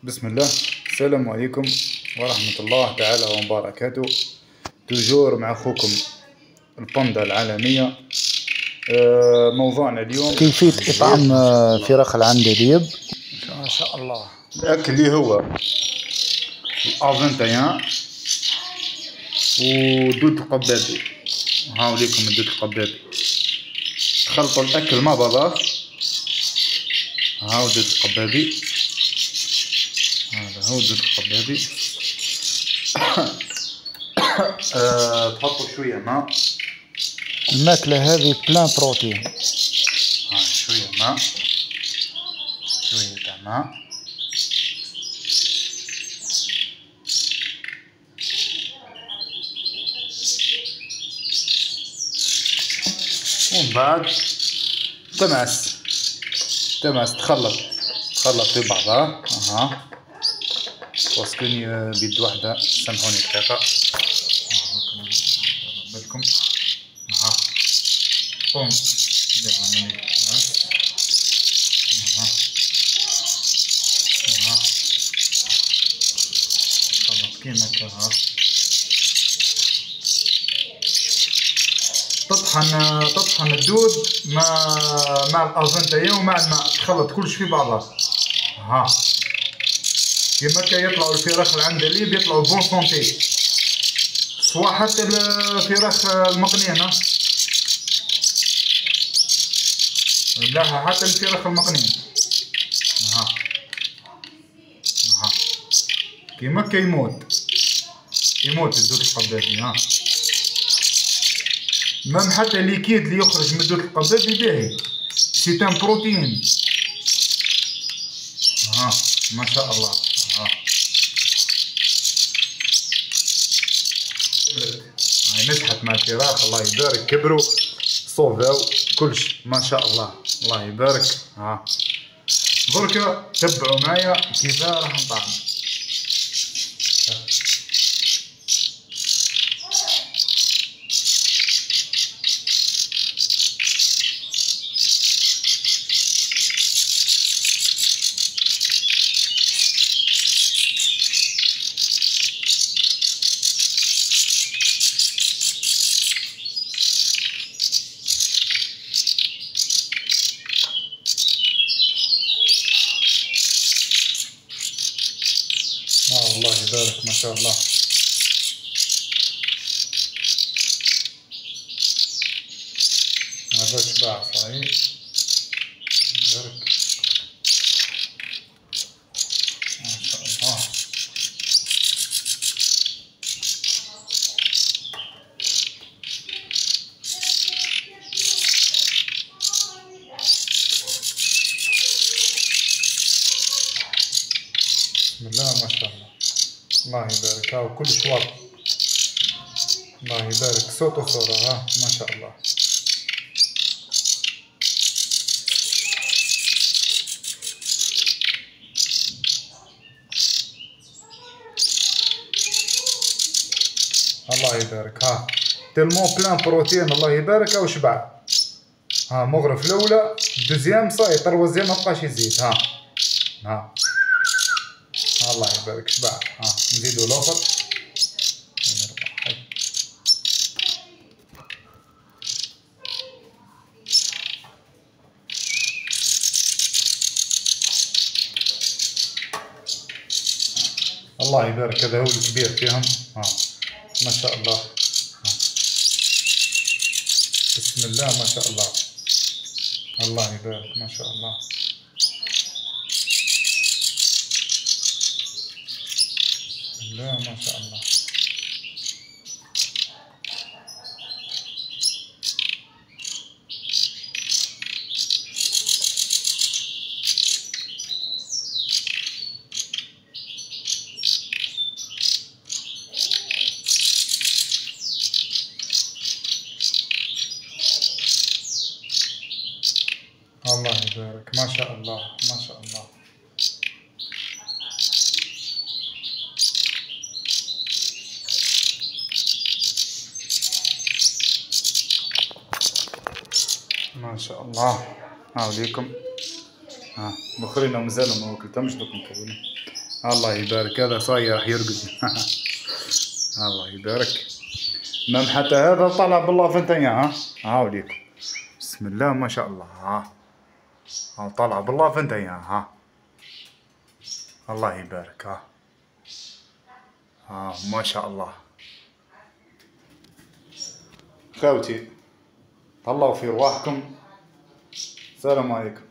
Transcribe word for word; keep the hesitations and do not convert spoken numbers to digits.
بسم الله. السلام عليكم ورحمة الله تعالى وبركاته. توجور مع أخوكم الباندا العالمية. موضوعنا اليوم كيفية إطعام فراخ العندليب. ما شاء الله. الأكل اللي هو الأرجنتين ودود القبابي. هاو ليكم الدود القبابي. تخلطوا الأكل مع بعضه. هاو دود القبابي، هذا هو الدود القبابي. أه تحطوا شوية ماء. الماكلة هذه بلان بروتين. ها شوية ماء، شوية تاع ماء. ومن بعد تماس تماس تخلط تخلط في بعضها. اها واسكوني بيد واحدة، سامحوني دقيقة بالكم. اها قوم يعني اها اها خلط كيما كها. تطحن تطحن الدود مع مع الأرجنتين ومع الماء، تخلط كلش في بعضها. ها كيما كي يطلعوا الفراخ العندليب يطلعوا بون سونتي، سوا حتى الفراخ المقنية. لا حتى الفراخ المقنية. ها ها كيما كي يموت يموت الدود القبابي. ها مام حتى ليكيد اللي يخرج من الدود القبابي باهي، سي ان بروتين. ها ما شاء الله. ها هاي نجحت مع الفراخ، الله يبارك، كبروا صوفاو كلش ما شاء الله، الله يبارك. ها دركا تبعوا معايا كيفاه راح نطعم. آه الله يبارك ما شاء الله. هذا شباع صحيح. يبارك ما شاء الله. بسم الله ما شاء الله، الله يبارك. هاو كلش واضح، الله يبارك، صوت وصورة. ها ما شاء الله. الله يبارك. ها تلمون بلان بروتين، الله يبارك. او شبع. ها مغرف الاولى، دوزيام صاي، تروازيام مبقاش يزيد. ها ها الله يبارك شبع. ها نزيدو الاخر. الله يبارك، هذا هو الكبير فيهم. ها ما شاء الله. ها. بسم الله ما شاء الله، الله يبارك ما شاء الله. بسم الله ما شاء الله. الله يبارك ما شاء الله ما شاء الله. ما شاء الله. هاو ليكم. ها بخرينا مازالوا ما وكلتهمش دوك نكونوا. الله يبارك. هذا صاير راح يرقد. الله يبارك. مام حتى هذا طلع بالله فنتيا. ها ها وليكم بسم الله ما شاء الله. ها ها طلع بالله فنتيا. ها الله يبارك. ها ها ما شاء الله. خوتي تهلاو في رواحكم. السلام عليكم.